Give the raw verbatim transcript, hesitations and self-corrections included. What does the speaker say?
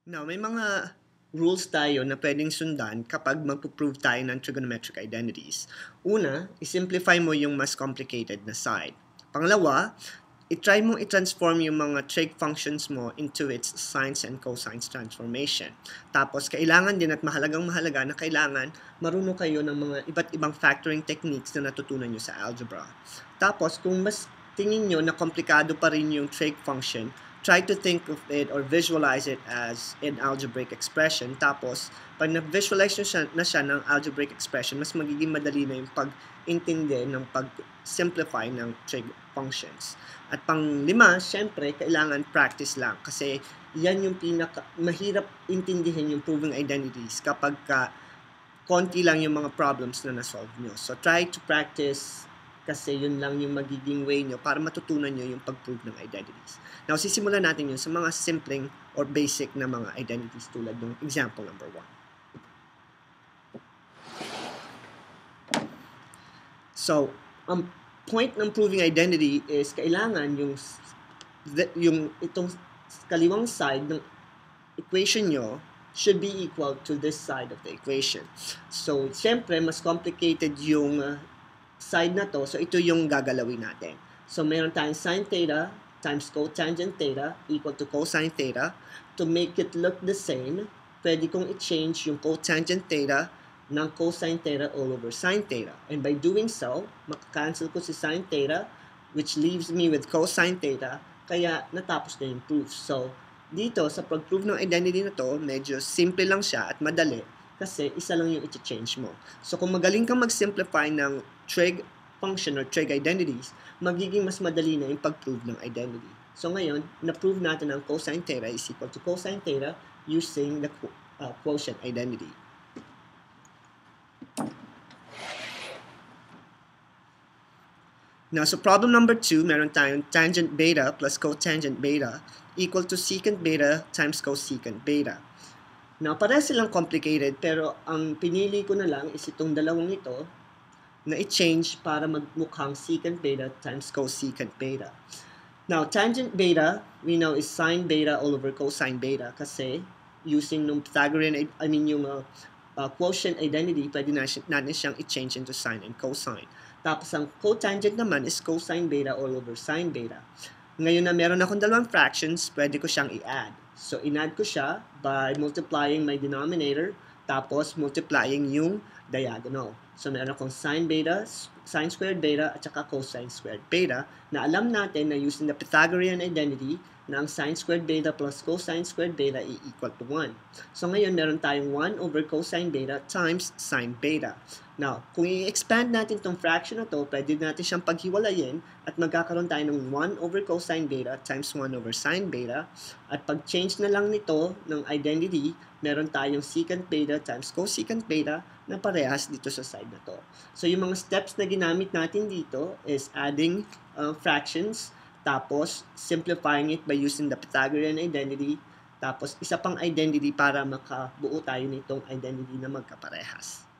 Now, may mga rules tayo na pwedeng sundan kapag magpo-prove tayo ng trigonometric identities. Una, isimplify mo yung mas complicated na side. Pangalawa, i-try mong i-transform yung mga trig functions mo into its sines and cosines transformation. Tapos, kailangan din at mahalagang mahalaga na kailangan marunong kayo ng mga iba't ibang factoring techniques na natutunan nyo sa algebra. Tapos, kung mas tingin nyo na komplikado pa rin yung trig function, try to think of it or visualize it as an algebraic expression. Tapos, pag na-visualize nyo siya, na siya ng algebraic expression, mas magiging madali na yung pag-intindi ng pag-simplify ng trig functions. At pang lima, syempre, kailangan practice lang. Kasi yan yung pinaka, mahirap intindihin yung proving identities kapag ka konti lang yung mga problems na na-solve nyo. So, try to practice kasi yun lang yung magiging way nyo para matutunan nyo yung pag-prove ng identities. Now, sisimulan natin yun sa mga simpleng or basic na mga identities tulad ng example number one. So, ang point ng proving identity is kailangan yung, yung itong kaliwang side ng equation nyo should be equal to this side of the equation. So, siyempre, mas complicated yung uh, side na to. So, ito yung gagalawin natin. So, meron tayong sine theta times cotangent theta equal to cosine theta. To make it look the same, pwede kong i-change yung cotangent theta ng cosine theta all over sine theta. And by doing so, makakancel ko si sine theta, which leaves me with cosine theta, kaya natapos na yung proof. So, dito, sa pag-prove ng identity na to, medyo simple lang siya at madali kasi isa lang yung i-change mo. So, kung magaling kang mag-simplify ng trig function or trig identities, magiging mas madali na yung pag-prove ng identity. So, ngayon, na-prove natin ang cosine theta is equal to cosine theta using the uh, quotient identity. Now, so problem number two, meron tayong tangent beta plus cotangent beta equal to secant beta times cosecant beta. Now, pareha silang complicated, pero ang pinili ko na lang is itong dalawang ito na i-change para magmukhang secant beta times cosecant beta. Now, tangent beta, we know is sine beta all over cosine beta kasi using nung Pythagorean, I mean yung uh, uh, quotient identity, pwede natin siyang i-change into sine and cosine. Tapos ang cotangent naman is cosine beta all over sine beta. Ngayon na meron akong dalawang fractions, pwede ko siyang i-add. So, in-add ko siya by multiplying my denominator, tapos multiplying yung diagonal. So, meron akong sine beta, sine squared beta, at saka cosine squared beta, na alam natin na using the Pythagorean identity, na ang sine squared beta plus cosine squared beta is equal to one. So, ngayon, meron tayong one over cosine beta times sine beta. Now, kung i-expand natin itong fraction na to, pwede natin siyang paghiwalayin at magkakaroon tayo ng one over cosine beta times one over sine beta. At pag-change na lang nito ng identity, meron tayong secant beta times cosecant beta na parehas dito sa side na to. So, yung mga steps na ginamit natin dito is adding uh, fractions, tapos simplifying it by using the Pythagorean identity, tapos isa pang identity para makabuo tayo nitong identity na magkaparehas.